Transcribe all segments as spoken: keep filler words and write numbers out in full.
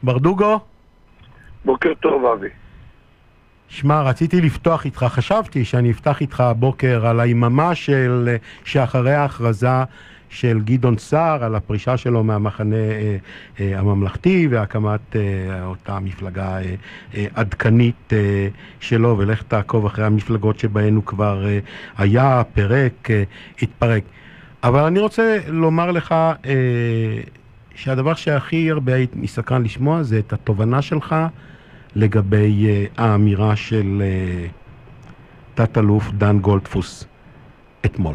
ברדוגו? בוקר טוב, אבי. שמע, רציתי לפתוח איתך, חשבתי שאני אפתח איתך הבוקר על היממה של, שאחרי ההכרזה של גדעון סער, על הפרישה שלו מהמחנה אה, אה, הממלכתי והקמת אה, אותה מפלגה אה, אה, עדכנית אה, שלו, ולך תעקוב אחרי המפלגות שבהן הוא כבר אה, היה, פרק, אה, התפרק. אבל אני רוצה לומר לך אה, שהדבר שהכי הרבה הייתי מסקרן לשמוע זה את התובנה שלך לגבי uh, האמירה של uh, תת-אלוף דן גולדפוס אתמול.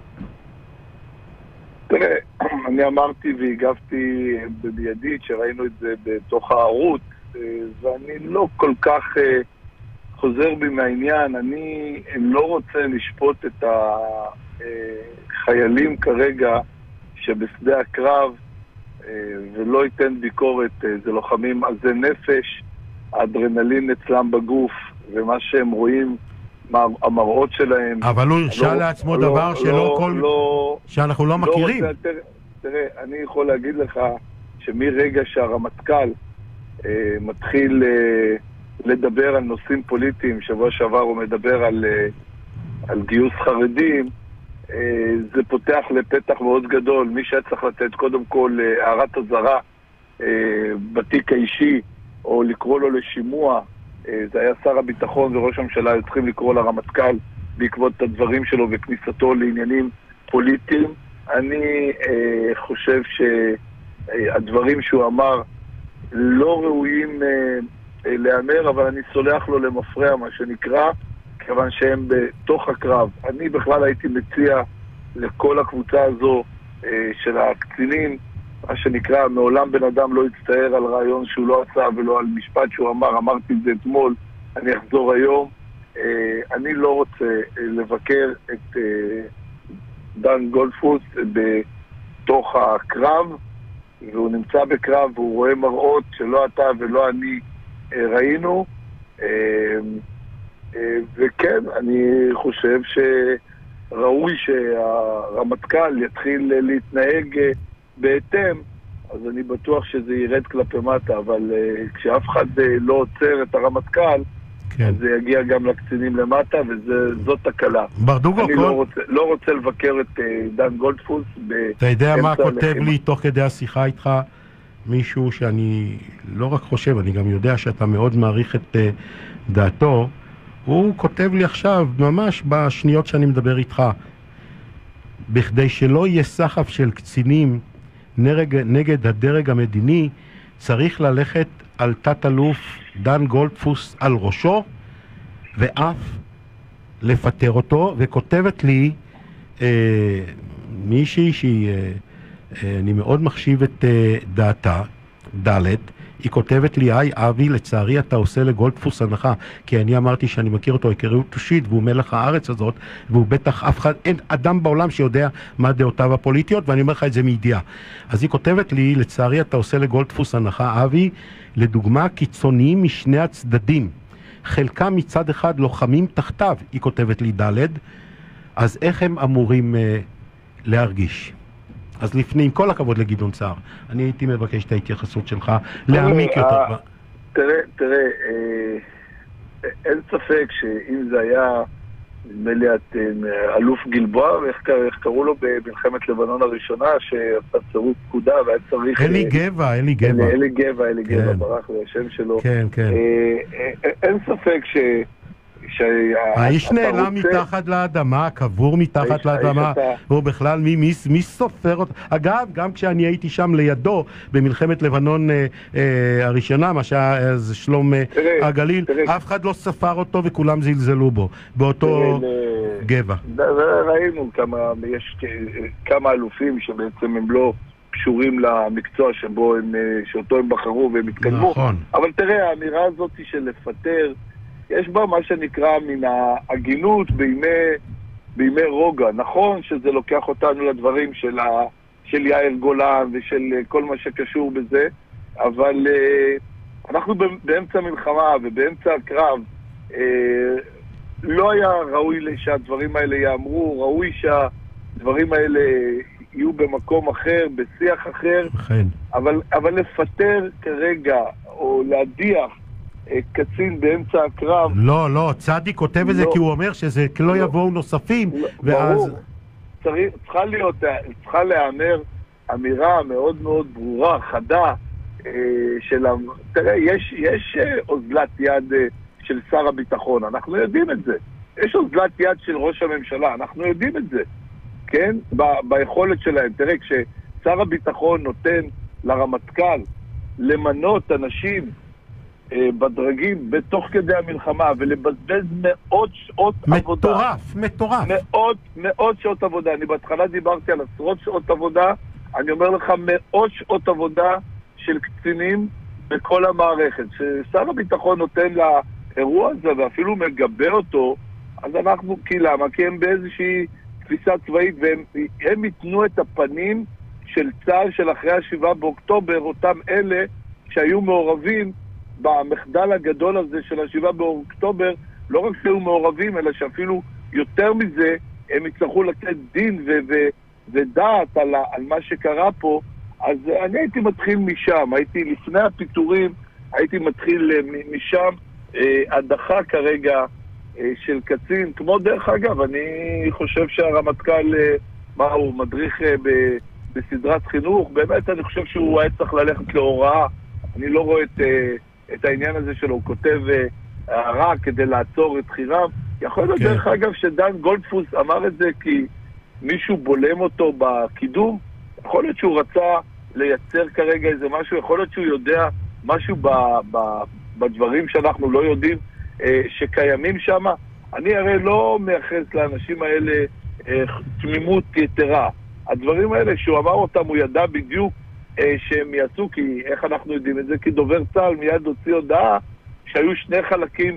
תראה, אני אמרתי והגבתי במיידית שראינו את זה בתוך הערוץ, ואני לא כל כך uh, חוזר בי מהעניין. אני לא רוצה לשפוט את החיילים כרגע שבשדה הקרב uh, ולא ייתן ביקורת. uh, זה לוחמים עזי נפש, האדרנלין אצלם בגוף, ומה שהם רואים, המראות שלהם. אבל הוא הרשה לעצמו לא, דבר לא, שלא לא, כל... לא, שאנחנו לא, לא מכירים. רוצה, תראה, תראה, אני יכול להגיד לך שמרגע שהרמטכ"ל אה, מתחיל אה, לדבר על נושאים פוליטיים, שבוע שעבר הוא מדבר על, אה, על גיוס חרדים, אה, זה פותח לפתח מאוד גדול. מי שהיה צריך לתת קודם כל אה, הערת הזרה אה, בתיק האישי, או לקרוא לו לשימוע, זה היה שר הביטחון וראש הממשלה, היו צריכים לקרוא לרמטכ"ל בעקבות הדברים שלו וכניסתו לעניינים פוליטיים. אני אה, חושב שהדברים שהוא אמר לא ראויים אה, אה, לאמר, אבל אני סולח לו למפרע, מה שנקרא, כיוון שהם בתוך הקרב. אני בכלל הייתי מציע לכל הקבוצה הזו אה, של הקצינים, מה שנקרא, מעולם בן אדם לא יצטער על רעיון שהוא לא עשה ולא על משפט שהוא אמר. אמרתי את זה אתמול, אני אחזור היום. אני לא רוצה לבקר את דן גולדפוס בתוך הקרב, והוא נמצא בקרב והוא רואה מראות שלא אתה ולא אני ראינו, וכן, אני חושב שראוי שהרמטכ"ל יתחיל להתנהג בהתאם, אז אני בטוח שזה ירד כלפי מטה, אבל uh, כשאף אחד uh, לא עוצר את הרמטכ"ל, כן. אז זה יגיע גם לקצינים למטה, וזאת תקלה. ברדוגו, אני כל... לא, רוצה, לא רוצה לבקר את uh, דן גולדפוס באמצע. אתה יודע מה כותב לי תוך כדי השיחה איתך? מישהו שאני לא רק חושב, אני גם יודע שאתה מאוד מעריך את uh, דעתו. הוא כותב לי עכשיו, ממש בשניות שאני מדבר איתך, בכדי שלא יהיה סחף של קצינים נגד, נגד הדרג המדיני, צריך ללכת על תת-אלוף דן גולדפוס על ראשו, ואף לפטר אותו. וכותבת לי אה, מישהי שהיא, אה, אה, אני מאוד מחשיב את אה, דעתה, דלת, היא כותבת לי, היי אבי, לצערי אתה עושה לגולדפוס הנחה, כי אני אמרתי שאני מכיר אותו היכרות אישית, והוא מלך הארץ הזאת, והוא בטח אף אחד, אין אדם בעולם שיודע מה דעותיו הפוליטיות, ואני אומר לך את זה מידיעה. אז היא כותבת לי, לצערי אתה עושה לגולדפוס הנחה, אבי, לדוגמה קיצוניים משני הצדדים, חלקם מצד אחד לוחמים תחתיו, היא כותבת לי דלת, אז איך הם אמורים אה, להרגיש? אז לפני, עם כל הכבוד לגדעון סער, אני הייתי מבקש את ההתייחסות שלך להעמיק יותר. תראה, תראה, אין ספק שאם זה היה מליאת אלוף גלבוע, ואיך קראו לו במלחמת לבנון הראשונה, שעשה צירוף פקודה והיה צריך... אלי גבע, אלי גבע. אלי גבע, אלי גבע, ברח לי השם שלו. כן, כן. אין ספק ש... האיש נעלם מתחת לאדמה, קבור מתחת לאדמה, והוא בכלל, מי סופר אותו? אגב, גם כשאני הייתי שם לידו במלחמת לבנון הראשונה, מה שהיה שלום הגליל, אף אחד לא ספר אותו וכולם זלזלו בו, באותו גבע. ראינו כמה, יש כמה אלופים שבעצם הם לא קשורים למקצוע שבו הם, שאותו הם בחרו והם התקדמו. אבל תראה, האמירה הזאת של לפטר, יש בה מה שנקרא מן ההגינות בימי, בימי רוגע. נכון שזה לוקח אותנו לדברים של, ה, של יאיר גולן ושל כל מה שקשור בזה, אבל uh, אנחנו באמצע מלחמה ובאמצע הקרב, uh, לא היה ראוי שהדברים האלה יאמרו, ראוי שהדברים האלה יהיו במקום אחר, בשיח אחר, כן. אבל, אבל לפטר כרגע, או להדיח קצין באמצע הקרב... לא, לא, צדי כותב את זה כי הוא אומר שזה לא יבואו נוספים, ואז... צריך, צריכה להיות, צריכה להיאמר אמירה מאוד מאוד ברורה, חדה, של... תראה, יש, יש אוזלת יד של שר הביטחון, אנחנו יודעים את זה. יש אוזלת יד של ראש הממשלה, אנחנו יודעים את זה, כן? ב- ביכולת שלהם. תראה, כששר הביטחון נותן לרמטכ"ל למנות אנשים אה, בדרגים בתוך כדי המלחמה ולבזבז מאות שעות מטורף, עבודה. מטורף, מטורף. מאות, מאות שעות עבודה. אני בהתחלה דיברתי על עשרות שעות עבודה, אני אומר לך מאות שעות עבודה של קצינים בכל המערכת. כששר הביטחון נותן לאירוע הזה ואפילו מגבה אותו, אז אנחנו, כי למה? כי הם באיזושהי תפיסה צבאית, והם ייתנו את הפנים של צה"ל של אחרי השבעה באוקטובר, אותם אלה שהיו מעורבים במחדל הגדול הזה של השבעה באוקטובר, לא רק שהיו מעורבים, אלא שאפילו יותר מזה, הם יצטרכו לתת דין ו- ו- ודעת על, על מה שקרה פה. אז אני הייתי מתחיל משם, הייתי לפני הפיטורים, הייתי מתחיל משם, הדחה כרגע של קצין, כמו דרך אגב, אני חושב שהרמטכ"ל, מה הוא, מדריך ב, בסדרת חינוך, באמת אני חושב שהוא היה צריך ללכת להוראה, אני לא רואה את, את העניין הזה שלו, הוא כותב הערה כדי לעצור את חירם, יכול להיות כן. דרך אגב שדן גולדפוס אמר את זה כי מישהו בולם אותו בקידום, יכול להיות שהוא רצה לייצר כרגע איזה משהו, יכול להיות שהוא יודע משהו ב, ב, בדברים שאנחנו לא יודעים, שקיימים שם. אני הרי לא מייחס לאנשים האלה תמימות יתרה. הדברים האלה שהוא אמר אותם, הוא ידע בדיוק שהם יעשו, כי איך אנחנו יודעים את זה? כי דובר צה"ל מיד הוציא הודעה שהיו שני חלקים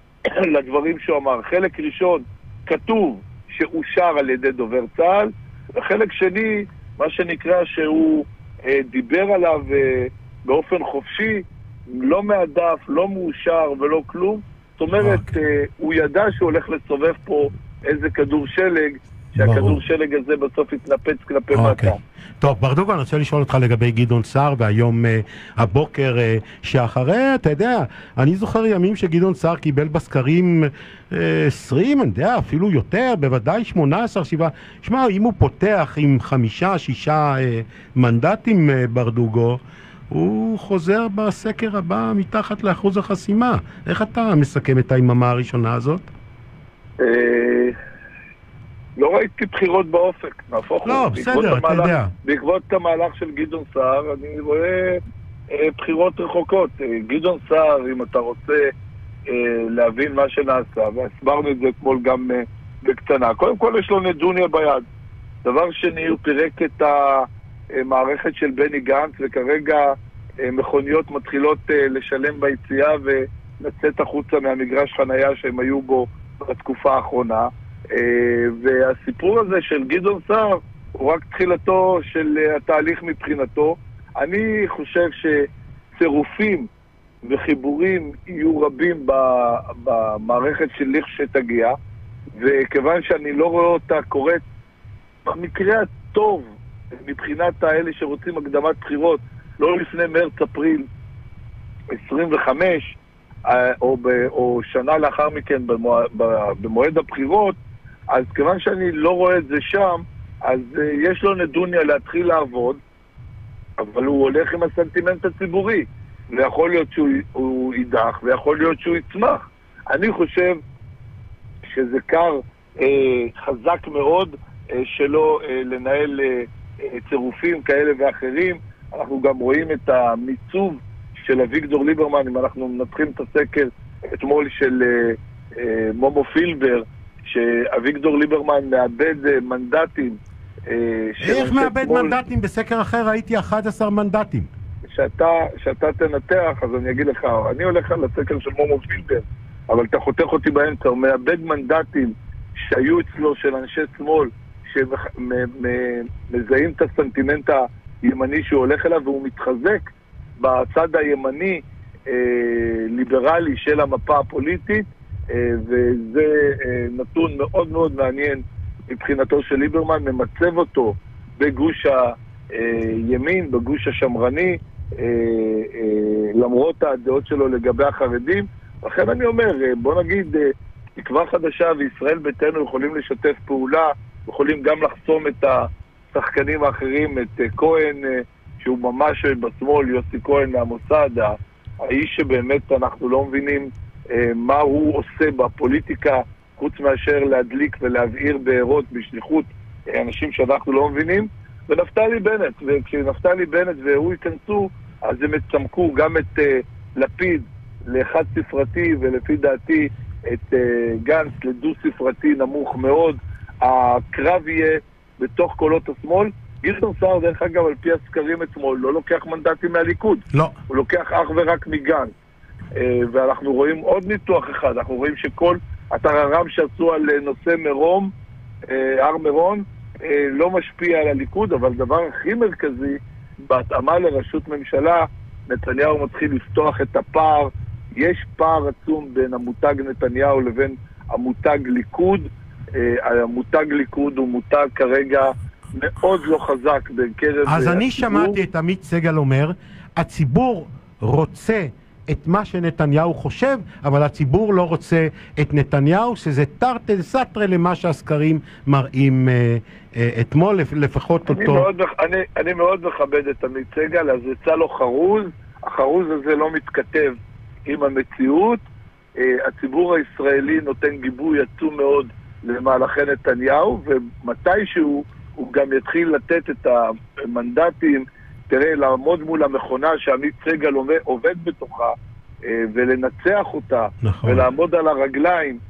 לדברים שהוא אמר. חלק ראשון כתוב שאושר על ידי דובר צה"ל, וחלק שני, מה שנקרא שהוא דיבר עליו באופן חופשי, לא מהדף, לא מאושר ולא כלום. זאת אומרת, okay. הוא ידע שהוא הולך לסובב פה איזה כדור שלג, שהכדור שלג הזה בסוף יתנפץ כלפי okay. מטה. טוב, ברדוגו, אני רוצה לשאול אותך לגבי גדעון סער, והיום uh, הבוקר uh, שאחרי, אתה יודע, אני זוכר ימים שגדעון סער קיבל בסקרים uh, עשרים, אני יודע, אפילו יותר, בוודאי שמונה עשרה, שבעה. שמע, אם הוא פותח עם חמישה, שישה uh, מנדטים, uh, ברדוגו, הוא חוזר בסקר הבא מתחת לאחוז החסימה. איך אתה מסכם את היממה הראשונה הזאת? לא ראיתי בחירות באופק, נהפוך. לא, בסדר, אתה יודע. בעקבות המהלך של גדעון סער, אני רואה בחירות רחוקות. גדעון סער, אם אתה רוצה להבין מה שנעשה, והסברנו את זה אתמול גם בקטנה. קודם כל יש לו נדוניה ביד. דבר שני, הוא פירק את ה... מערכת של בני גנץ, וכרגע מכוניות מתחילות לשלם ביציאה ולצאת החוצה מהמגרש חנייה שהם היו בו בתקופה האחרונה. והסיפור הזה של גדעון סער הוא רק תחילתו של התהליך מבחינתו. אני חושב שצירופים וחיבורים יהיו רבים במערכת של לכשתגיע, וכיוון שאני לא רואה אותה קורית במקרה הטוב מבחינת האלה שרוצים הקדמת בחירות, לא לפני מרץ-אפריל עשרים וחמש, או, ב, או שנה לאחר מכן במועד, במועד הבחירות, אז כיוון שאני לא רואה את זה שם, אז יש לו נדוניה להתחיל לעבוד, אבל הוא הולך עם הסנטימנט הציבורי, ויכול להיות שהוא יידח, ויכול להיות שהוא יצמח. אני חושב שזה קר אה, חזק מאוד אה, שלא אה, לנהל אה, צירופים כאלה ואחרים. אנחנו גם רואים את המיצוב של אביגדור ליברמן, אם אנחנו מנתחים את הסקר אתמול של אה, אה, מומו פילבר, שאביגדור ליברמן מאבד אה, מנדטים. אה, איך מאבד אתמול... מנדטים? בסקר אחר ראיתי אחד עשר מנדטים. שאתה, שאתה תנתח, אז אני אגיד לך, אני הולך על הסקר של מומו פילבר, אבל אתה חותך אותי באמצע, הוא מאבד מנדטים שהיו אצלו של אנשי שמאל, שמזהים את הסנטימנט הימני שהוא הולך אליו, והוא מתחזק בצד הימני אה, ליברלי של המפה הפוליטית, אה, וזה אה, נתון מאוד מאוד מעניין מבחינתו של ליברמן, ממצב אותו בגוש הימין, בגוש השמרני, למרות הדעות שלו לגבי החרדים. לכן אני אומר, בוא נגיד, תקווה חדשה וישראל ביתנו יכולים לשתף פעולה, יכולים גם לחסום את השחקנים האחרים, את כהן, שהוא ממש בשמאל, יוסי כהן מהמוסד, האיש שבאמת אנחנו לא מבינים מה הוא עושה בפוליטיקה, חוץ מאשר להדליק ולהבעיר בעירות בשליחות אנשים שאנחנו לא מבינים, ונפתלי בנט, וכשנפתלי בנט והוא ייכנסו, אז הם יצמקו גם את uh, לפיד לאחד ספרתי, ולפי דעתי את uh, גנץ לדו ספרתי נמוך מאוד. הקרב יהיה בתוך קולות השמאל. גדעון סער, דרך אגב, על פי הסקרים אתמול, לא לוקח מנדטים מהליכוד. לא. הוא לוקח אך ורק מגנץ. Uh, ואנחנו רואים עוד ניתוח אחד, אנחנו רואים שכל הטררם שעשו על נושא מרום, uh, הר מירון, uh, לא משפיע על הליכוד, אבל דבר הכי מרכזי, בהתאמה לראשות ממשלה, נתניהו מתחיל לפתוח את הפער. יש פער עצום בין המותג נתניהו לבין המותג ליכוד. המותג ליכוד הוא מותג כרגע מאוד לא חזק בקרב אז הציבור. אני שמעתי את עמית סגל אומר, הציבור רוצה את מה שנתניהו חושב, אבל הציבור לא רוצה את נתניהו, שזה תרתי סתרי למה שהסקרים מראים אה, אה, אתמול, לפחות אני אותו. מאוד, אני, אני מאוד מכבד את עמית סגל, אז יצא לו חרוז, החרוז הזה לא מתכתב עם המציאות. אה, הציבור הישראלי נותן גיבוי עצום מאוד למהלכי נתניהו, ומתישהו הוא גם יתחיל לתת את המנדטים, תראה, לעמוד מול המכונה שעמית סגל עובד בתוכה, ולנצח אותה, נכון. ולעמוד על הרגליים,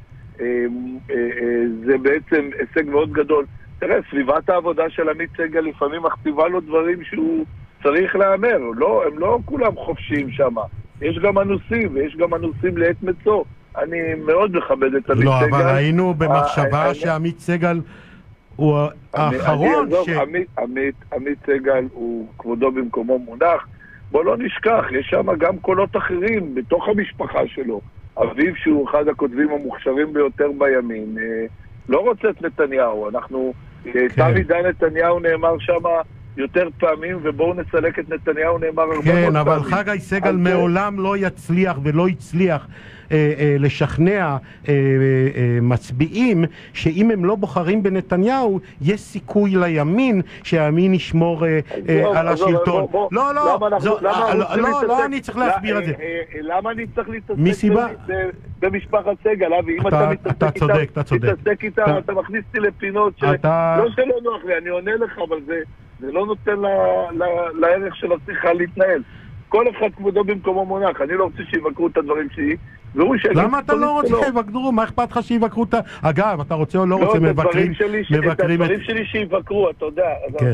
זה בעצם הישג מאוד גדול. תראה, סביבת העבודה של עמית סגל לפעמים מכתיבה לו דברים שהוא צריך לאמר. לא, הם לא כולם חופשיים שם. יש גם אנוסים, ויש גם אנוסים לעת מצוא. אני מאוד מכבד את עמית לא, סגל. לא, אבל היינו במחשבה שעמית סגל הוא האחרון ש... עמית סגל הוא כבודו במקומו מונח. בוא לא נשכח, יש שם גם קולות אחרים בתוך המשפחה שלו. אביו שהוא אחד הכותבים המוכשרים ביותר בימין, לא רוצה את נתניהו. אנחנו, תם עידן נתניהו נאמר שם יותר פעמים, ובואו נסלק את נתניהו נאמר הרבה מאוד פעמים. כן, אבל חגי סגל מעולם לא יצליח ולא הצליח אה, אה, לשכנע אה, אה, מצביעים שאם הם לא בוחרים בנתניהו, יש סיכוי לימין שהימין ישמור אה, אה, על השלטון. לא, לא, לא, אני צריך להסביר את זה. למה אני צריך להתעסק במשפחת סגל, אבי? אם אתה מתעסק איתה, אתה מכניס אותי לפינות שלא שלא נוח לי, אני עונה לך, אבל זה... זה לא נותן לערך של השיחה להתנהל. כל אחד כבודו במקומו מונח. אני לא רוצה שיבקרו את הדברים שלי. למה אתה לא רוצה שיבקרו? מה אכפת לך שיבקרו את ה... אגב, אתה רוצה או לא רוצה מבקרים? את הדברים שלי שיבקרו, אתה יודע.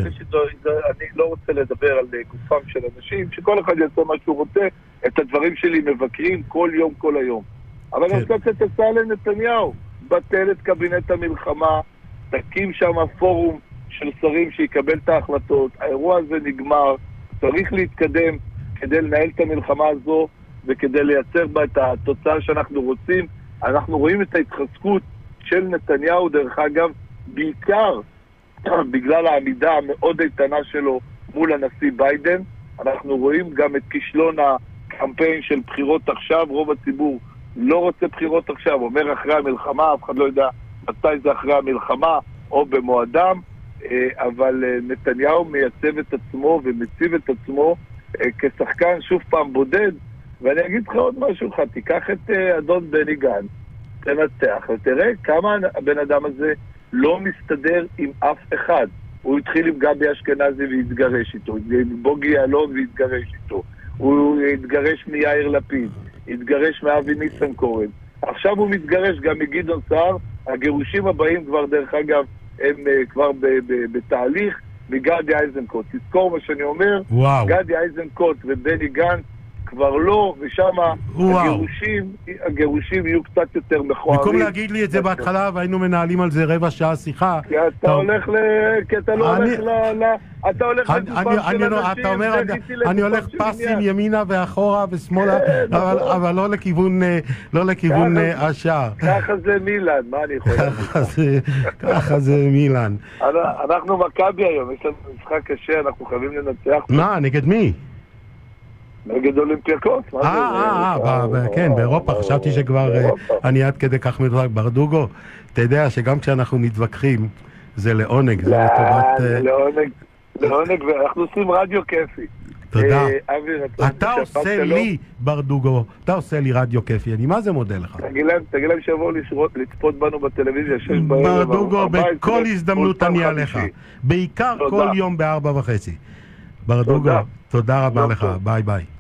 אני לא רוצה לדבר על גופם של אנשים, שכל אחד יעשה מה שהוא רוצה. את הדברים שלי מבקרים כל יום, כל היום. אבל אני רוצה לתת לנתניהו. בטל את קבינט המלחמה, תקים שם פורום של שרים שיקבל את ההחלטות. האירוע הזה נגמר, צריך להתקדם כדי לנהל את המלחמה הזו וכדי לייצר בה את התוצאה שאנחנו רוצים. אנחנו רואים את ההתחזקות של נתניהו, דרך אגב, בעיקר בגלל העמידה המאוד איתנה שלו מול הנשיא ביידן. אנחנו רואים גם את כישלון הקמפיין של בחירות עכשיו. רוב הציבור לא רוצה בחירות עכשיו, אומר אחרי המלחמה, אף אחד לא יודע מתי זה אחרי המלחמה או במועדם. אבל נתניהו מייצב את עצמו ומציב את עצמו כשחקן שוב פעם בודד. ואני אגיד לך עוד משהו לך, תיקח את אדון בני גנץ, תנצח ותראה כמה הבן אדם הזה לא מסתדר עם אף אחד. הוא התחיל עם גבי אשכנזי והתגרש איתו, עם בוגי יעלון והתגרש איתו, הוא התגרש מיאיר לפיד, התגרש מאבי ניסנקורן, עכשיו הוא מתגרש גם מגדעון סער. הגירושים הבאים כבר דרך אגב הם uh, כבר בתהליך מגדי איזנקוט. תזכור מה שאני אומר, וואו. גדי איזנקוט ובני גנץ כבר לא, ושם הגירושים, הגירושים יהיו קצת יותר מכוערים. במקום להגיד לי את זה בהתחלה, והיינו מנהלים על זה רבע שעה שיחה. כי אתה הולך ל... כי אתה לא הולך ל... אתה הולך לגופם של אנשים. אתה אומר, אני הולך פסים ימינה ואחורה ושמאלה, אבל לא לכיוון, לא לכיוון השער. ככה זה מילאן, מה אני יכול להגיד? ככה זה מילאן. אנחנו מכבי היום, יש לנו משחק קשה, אנחנו חייבים לנצח. מה, נגד מי? נגד אולימפיאקוס. אה, אה, כן, באירופה, חשבתי שכבר אני עד כדי כך מתווכח. ברדוגו, אתה יודע שגם כשאנחנו מתווכחים, זה לעונג, זה לטובת... לעונג, לעונג, ואנחנו עושים רדיו כיפי. תודה. אתה עושה לי, ברדוגו, אתה עושה לי רדיו כיפי, אני מה זה מודה לך? תגיד להם שיבואו לצפות בנו בטלוויזיה שש בערב. ברדוגו, בכל הזדמנות אני עליך. בעיקר כל יום בארבע וחצי. ברדוגו, תודה רבה לך, ביי ביי.